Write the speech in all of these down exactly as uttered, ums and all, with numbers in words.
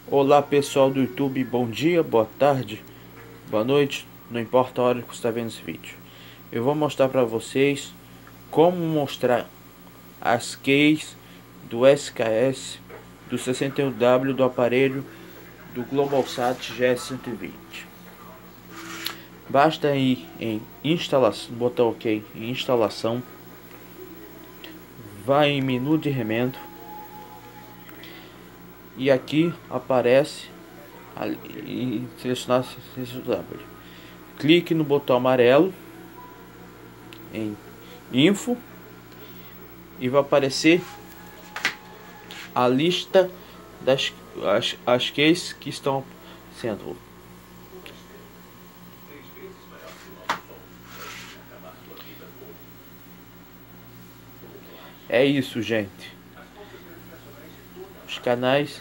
Olá pessoal do YouTube, bom dia, boa tarde, boa noite, não importa a hora que você está vendo esse vídeo. Eu vou mostrar para vocês como mostrar as keys do S K S do sessenta e um W do aparelho do Globalsat G S cento e vinte. Basta ir em instalação, botar OK em instalação, vai em menu de remendo e aqui aparece ali, e selecionar esse W. Clique no botão amarelo em Info e vai aparecer a lista das as, as keys que estão sendo. É isso, gente. Os canais,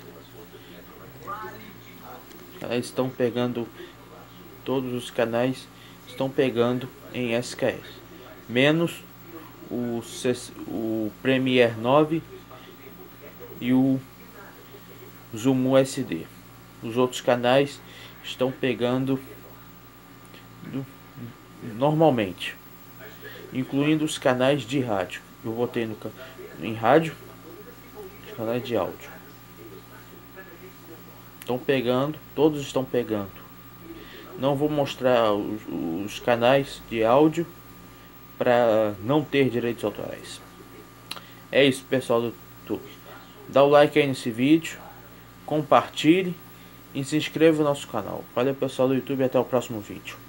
os canais estão pegando, todos os canais estão pegando em S K S, menos o, o Premiere nove e o Zoom U S D. Os outros canais estão pegando do, normalmente, incluindo os canais de rádio. Eu botei no em rádio, os canais de áudio estão pegando, todos estão pegando. Não vou mostrar os, os canais de áudio para não ter direitos autorais. É isso, pessoal do YouTube. Dá o like aí nesse vídeo, compartilhe e se inscreva no nosso canal. Valeu, pessoal do YouTube, até o próximo vídeo.